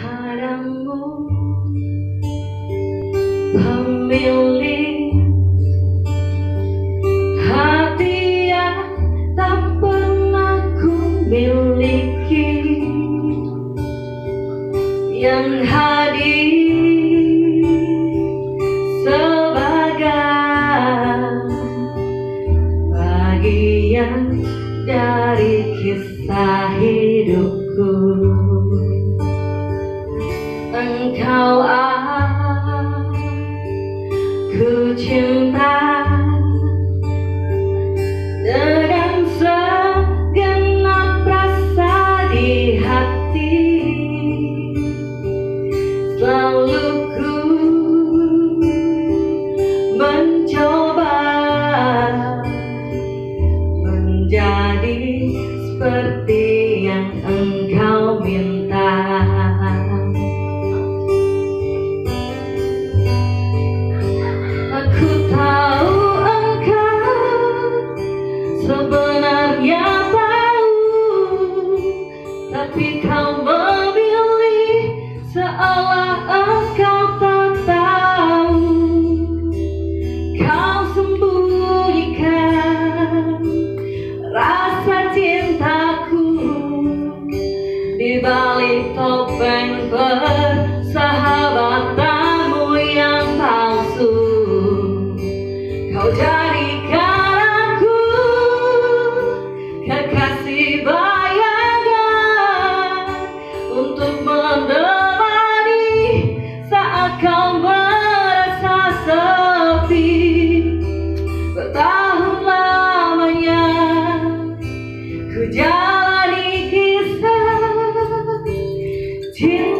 padamu, pemilik hati yang tak pernah ku miliki, yang hadir sebagai bagian dari kisah hidupku. Engkau aku cinta dengan segenap rasa di hati. Selalu ku mencoba menjadi seperti yang engkau minta. Aku tahu engkau sebenarnya tahu, tapi kau memilih seolah engkau tak tahu. Kau sembunyikan rasa cintaku di balik topeng persahabatanmu yang palsu. Kau jadikan aku kekasih bayangan untuk menemani saat kau merasa sepi. Bertahun lamanya ku jalani kisah cinta